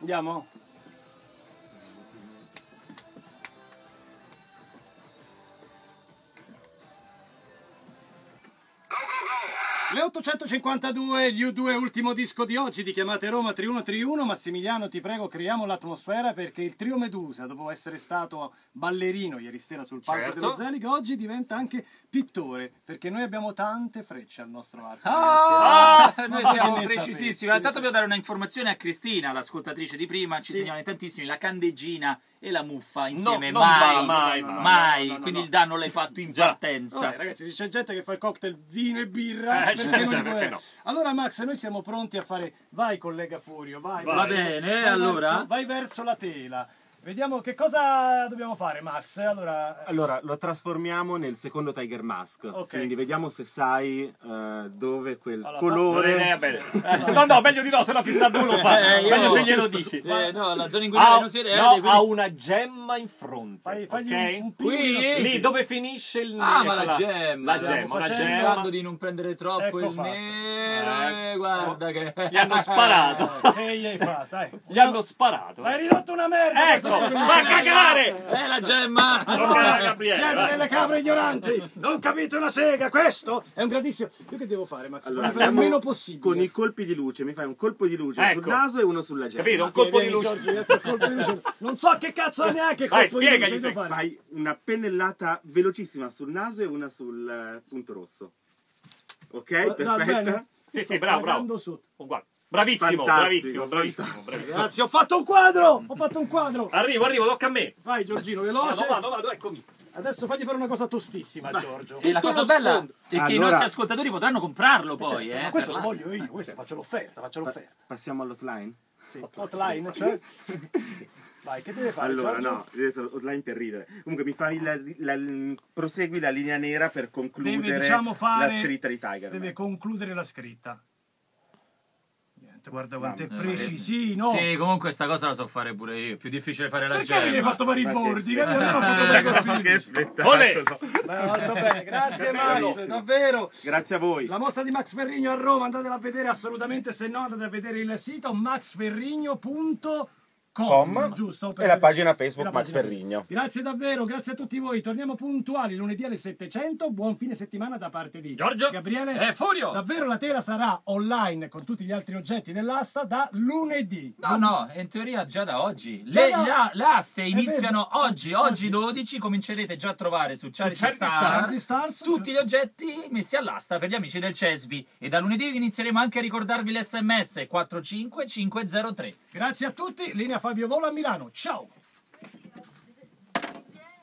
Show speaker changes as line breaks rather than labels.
Andiamo? Le 852, gli U2, ultimo disco di oggi di Chiamate Roma 3131. Massimiliano, ti prego, creiamo l'atmosfera perché il trio Medusa, dopo essere stato ballerino ieri sera sul palco dello Zelig, oggi diventa anche pittore, perché noi abbiamo tante frecce al nostro arco.
Noi siamo precisissimi. Intanto dobbiamo dare una informazione a Cristina, l'ascoltatrice di prima, ci segnala in tantissimi, la candeggina e la muffa insieme mai. Quindi il danno l'hai fatto in partenza.
Ragazzi, c'è gente che fa il cocktail vino e birra, perché no? Allora Max, noi siamo pronti a fare, vai collega Furio, vai.
Va bene, allora
vai verso la tela. Vediamo che cosa dobbiamo fare, Max.
Allora lo trasformiamo nel secondo Tiger Mask. Quindi vediamo se sai dove quel colore.
No, meglio di no, se no chissà dove lo fa. Meglio se glielo dici.
No, la zona in cui non si vede.
Ha una gemma in fronte.
Fagli un
qui, lì dove finisce il nero.
Ah, ma la gemma.
Cercando
di non prendere troppo il nero. Guarda che.
Gli hanno sparato.
Che gli hai fatto?
Gli hanno sparato.
Hai ridotto una merda.
Ecco. Va a cagare!
La gemma!
Siete delle capre ignoranti! Non capite una sega! Questo è un grandissimo. Io che devo fare, Max?
Allora,
il meno possibile.
Con i colpi di luce, mi fai un colpo di luce sul naso e uno sulla gemma.
Capito? Un colpo di luce.
Non so che cazzo è neanche colpo di luce devo fare.
Fai una pennellata velocissima sul naso e una sul punto rosso. Ok? Perfetta?
Sì, bravo. Guarda. Bravissimo.
Grazie, ho fatto un quadro!
Arrivo, tocca a me.
Vai Giorgino, veloce.
Vado, eccomi.
Adesso fagli fare una cosa tostissima, Giorgio.
E la cosa bella è che i nostri ascoltatori potranno comprarlo poi,
ma questo lo voglio io, questo faccio l'offerta.
Passiamo all'hotline?
Sì. Hotline, cioè? Vai, che deve fare?
Allora,
Giorgio?
no, deve essere hotline per ridere. Comunque mi fai prosegui la linea nera per concludere la scritta di Tiger.
Deve concludere la scritta. Guarda quanto è precisino.
Sì, comunque sta cosa la so fare pure io. È più difficile fare la gemma.
Perché mi hai fatto fare i bordi?
Che spettacolo.
Molto bene, grazie Max, davvero.
Grazie a voi.
La mostra di Max Ferrigno a Roma, andatela a vedere assolutamente, se no andate a vedere il sito maxferrigno.com, giusto?
E la pagina Facebook Max Ferrigno.
Grazie davvero, grazie a tutti voi. Torniamo puntuali lunedì alle 700. Buon fine settimana da parte di
Giorgio,
Gabriele
Furio.
Davvero la tela sarà online con tutti gli altri oggetti dell'asta da lunedì.
No, in teoria già da oggi. Le aste iniziano oggi 12. Comincerete già a trovare su Charity Stars tutti gli oggetti messi all'asta per gli amici del CESVI. E da lunedì inizieremo anche a ricordarvi l'SMS 45503.
Grazie a tutti, linea Fabio Volo a Milano. Ciao!